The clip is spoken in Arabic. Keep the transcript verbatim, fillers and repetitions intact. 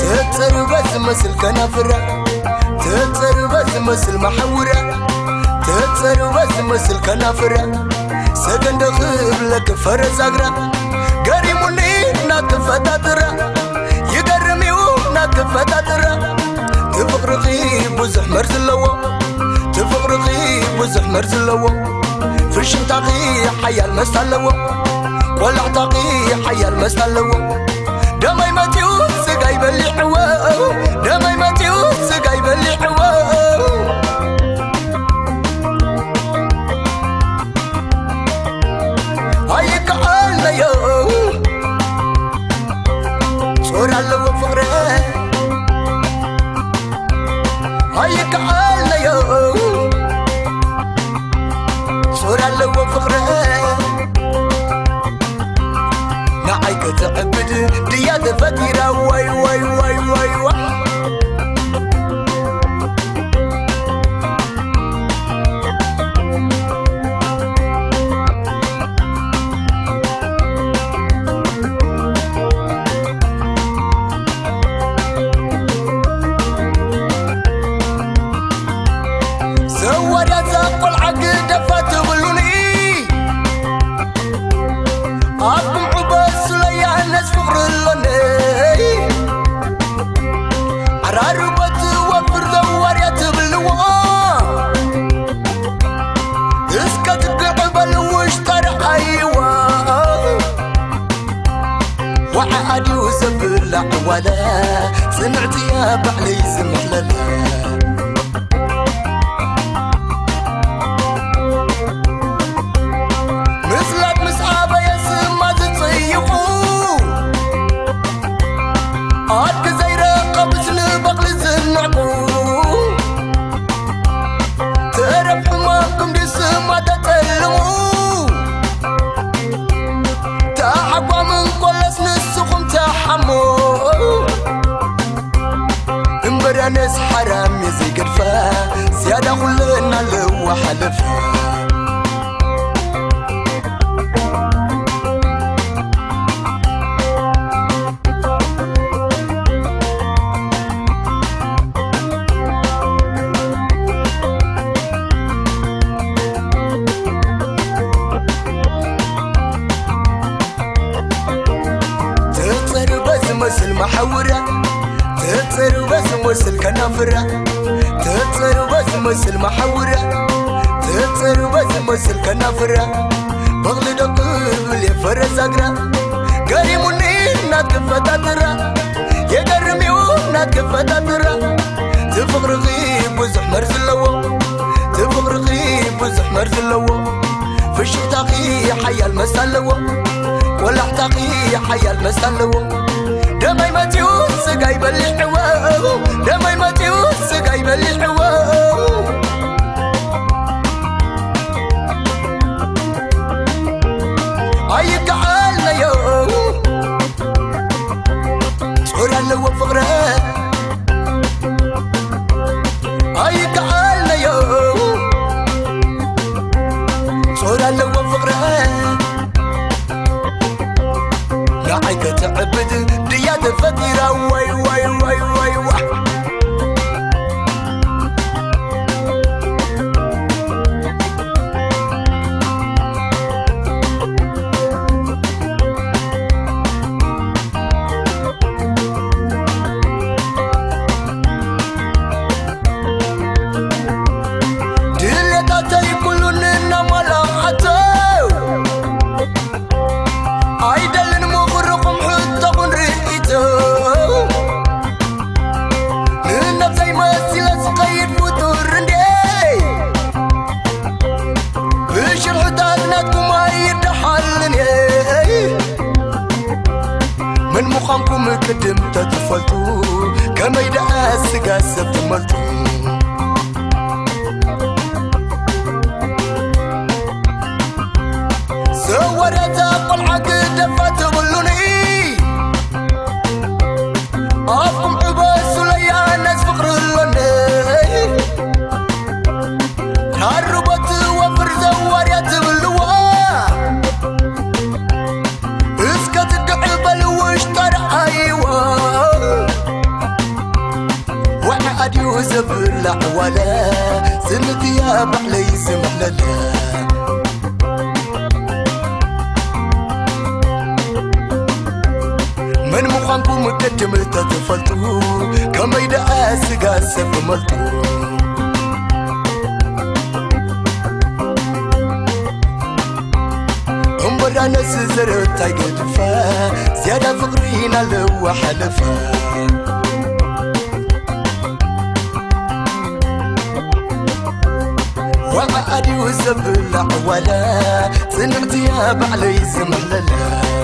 تتربس مثل كنافرة تتربس مثل محورة تتربس مثل كنافرة سكن دخل لك فرس أقرأ قريموني ناتفتاترة يقرمي وناتفتاترة تفقرقي بزح مرز اللوى تفقرقي بزح مرز اللوى فرش تاقي حيا المستلوى ولا اعتقي حيا المستلوى دمي ما تيوس قايب اللي حوا دمي ما تيوس قايب اللي حوا هايك قالنا يا صور على فقره هايك قالنا يا صور على فقره نعيك تعبد دياد فقيرة واي واي واي واي واي سور يا زاق العقد دفات بلوني أقوم عباس ليا الناس فقر اللوني عرار بات وفر دوار يا تبلوا اسكت قعبل واشتر أيوة وعادي وسبلع ولا سمعت يا بعلي سمح لله عاد زيرة قبس نبقل الزنعبو ترب حماكم دي سما تتلمو تعبوا من كل سنسكم تحمو انبرا ناس حرام يزي قرفا زيادة كلنا لو حلفا مثل محورة تتربس مثل كنافرة تتربس مثل محورة تتربس مثل كنافرة بغل دقل يفرس أقرأ قريموني ناتفتاترة يقرمي وناتفتاترة تفقرقي بزح مرز اللوى تفقرقي بزح مرز اللوى فش تاقي حيا المسلوى ولا احتاقي حيا المسلوى دمي ما تيوس قايب اللي حوا دمي ما تيوس قايب اللي حوا هايك عالنا يا صور على فقره هايك عالنا يا صور على فقره نعيك تعبد دياد فقيرة واي واي واي واي واي دلتاتي كلنا ملاحته عيدل مغرقم حتى قنرئته لنا زي ما سيلا سقيد فتور ندي بشر حدادناتكم عيد حلني من مقامكم قدم تتفلتو كما يدعى السقا سبتملتو سورت أقل عقد دفات بلوني أقوم عباس ليا الناس فقر اللوني هربت وفر زوار يا تبلوا اسكت قعبل واشتر أيوة وزبلع ولا سنتي يا بعلي زمحللا من مخانكم مقدم تتفلتو كما يدعى سقا سف ملتو أمبر ناس زرت تايقدفا زيادة فقرينا لو حلفا وعادي وزبلع ولا سنغتي يا بعلي زمحللا